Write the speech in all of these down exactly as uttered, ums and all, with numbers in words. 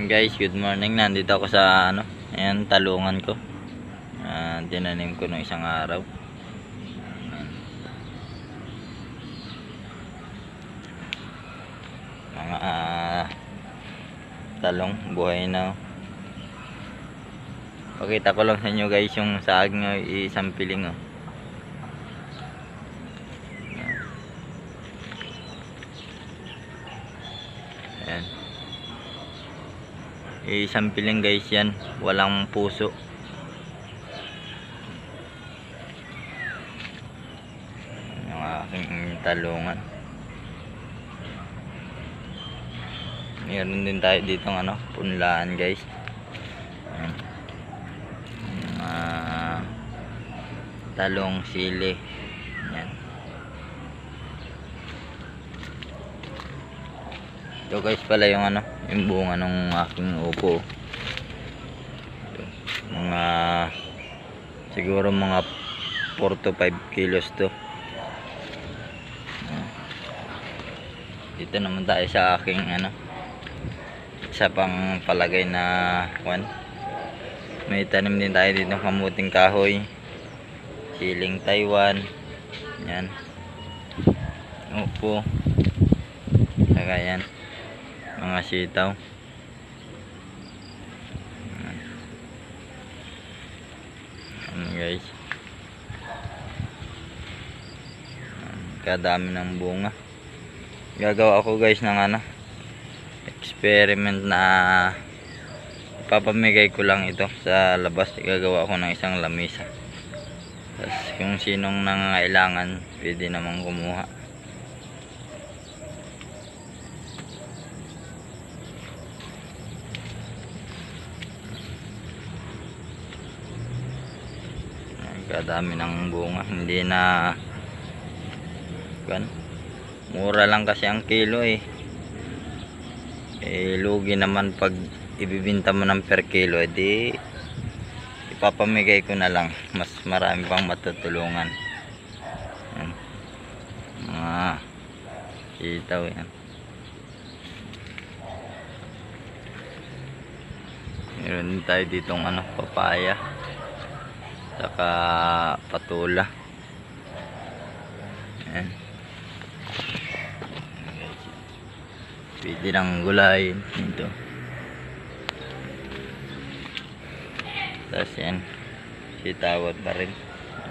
Guys, good morning. Nandito ako sa ano, ayan, talungan ko. Uh, dinanim ko nung isang araw. Ayan. Mga uh, talong, buhay na. Pakita ko lang sa inyo guys yung saag nyo, isang piling oh. Ayan. Isang piling guys yan, walang puso. Yung aking talungan. Meron din tayo dito ng ano, punlaan guys. Ayan. Yung, uh, talong sili. Ayan. Ito guys pala yung ano, yung bunga ng aking upo. Ito, mga siguro mga four to five kilos to. Dito naman tayo sa aking ano, isa pang palagay na one. May tanim din tayo dito kamuting kahoy, siling Taiwan. Yan. Upo. Saka yan. Mga sitaw. Ano guys, kadami ng bunga. Gagawa ako guys ng ano, experiment na ipapamigay ko lang ito sa labas. Gagawa ako ng isang lamisa, tapos kung sinong nangangailangan pwede namang kumuha. Kadami ng bunga, hindi na kan, mura lang kasi ang kilo eh. Eh lugi naman pag ibibinta mo ng per kilo, edi ipapamigay ko na lang, mas marami pang matutulungan. Yan. Mga sitaw yan. Meron din tayo ditong ano, papaya, saka patula. Ayan. Pwede nang gulayin ito. Tapos yan, sitawad pa rin.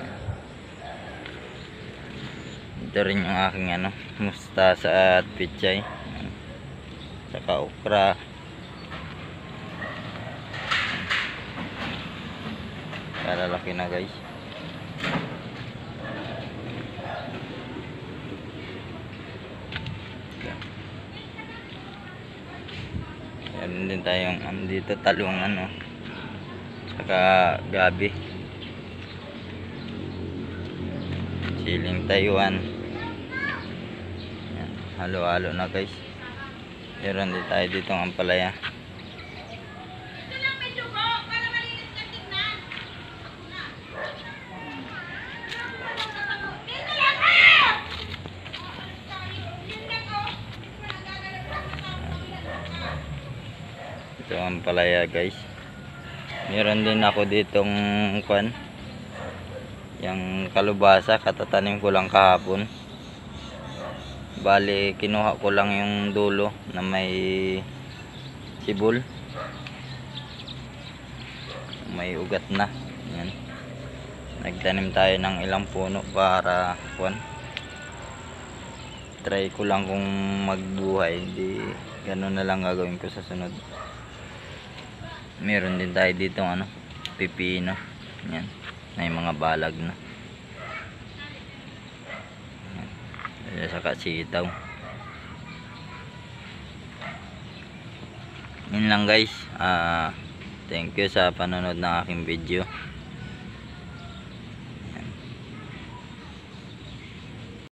Ito rin yung aking ano, mustasa at pichay, saka okra. Lalaki na guys. Meron din tayong um, dito talungan oh. Saka gabi, siling Taiwan. Halo-halo na guys. Meron din tayo dito ang ampalaya. Ito ang palaya guys. Meron din ako ditong kwan, yung kalubasa, katatanim ko lang kahapon. Bali kinuha ko lang yung dulo na may sibol, may ugat na. Yan. Nagtanim tayo ng ilang puno para kwan, try ko lang kung magbuhay. Hindi, ganun na lang gagawin ko sa sunod. Meron din tayo dito ano, pipino. Yan, may mga balag na. Yan. Saka sitaw. Yun lang guys. uh, Thank you sa panonood ng aking video.